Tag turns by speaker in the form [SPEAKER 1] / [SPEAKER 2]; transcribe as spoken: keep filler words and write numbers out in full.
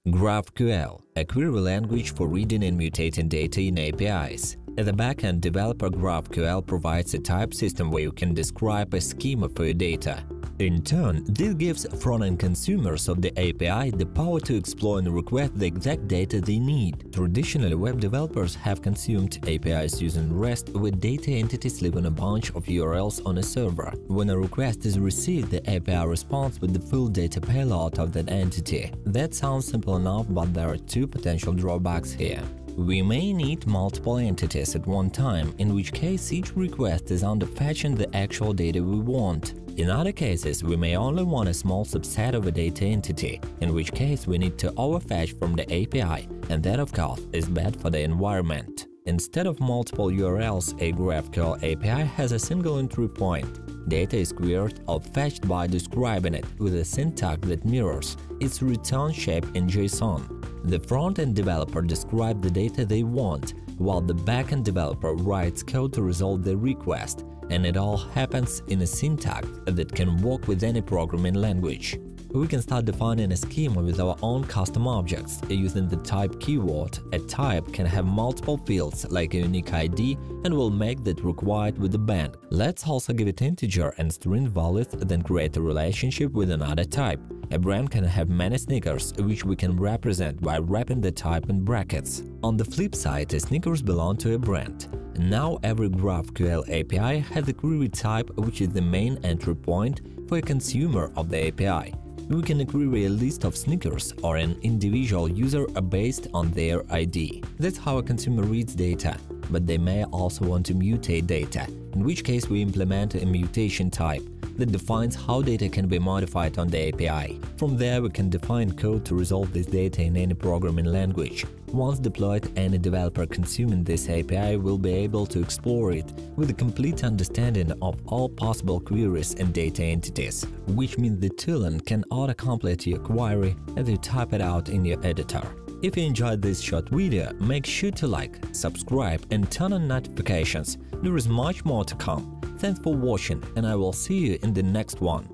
[SPEAKER 1] GraphQL, a query language for reading and mutating data in A P Is. As a backend developer, GraphQL provides a type system where you can describe a schema for your data. In turn, this gives front-end consumers of the A P I the power to explore and request the exact data they need. Traditionally, web developers have consumed A P Is using REST, with data entities leaving a bunch of U R Ls on a server. When a request is received, the A P I responds with the full data payload of that entity. That sounds simple enough, but there are two potential drawbacks here. We may need multiple entities at one time, in which case each request is under-fetching the actual data we want. In other cases, we may only want a small subset of a data entity, in which case we need to overfetch from the A P I, and that, of course, is bad for the environment. Instead of multiple U R Ls, a GraphQL A P I has a single entry point. Data is queried or fetched by describing it with a syntax that mirrors its return shape in JSON. The front-end developer describes the data they want, while the back-end developer writes code to resolve the request, and it all happens in a syntax that can work with any programming language. We can start defining a schema with our own custom objects using the type keyword. A type can have multiple fields like a unique I D and will make that required with the band. Let's also give it integer and string values, then create a relationship with another type. A brand can have many sneakers, which we can represent by wrapping the type in brackets. On the flip side, the sneakers belong to a brand. Now every GraphQL A P I has a query type, which is the main entry point for a consumer of the A P I. We can query a list of sneakers or an individual user based on their I D. That's how a consumer reads data, but they may also want to mutate data, in which case we implement a mutation type that defines how data can be modified on the A P I. From there, we can define code to resolve this data in any programming language. Once deployed, any developer consuming this A P I will be able to explore it with a complete understanding of all possible queries and data entities, which means the tooling can autocomplete your query as you type it out in your editor. If you enjoyed this short video, make sure to like, subscribe and turn on notifications. There is much more to come. Thanks for watching, and I will see you in the next one.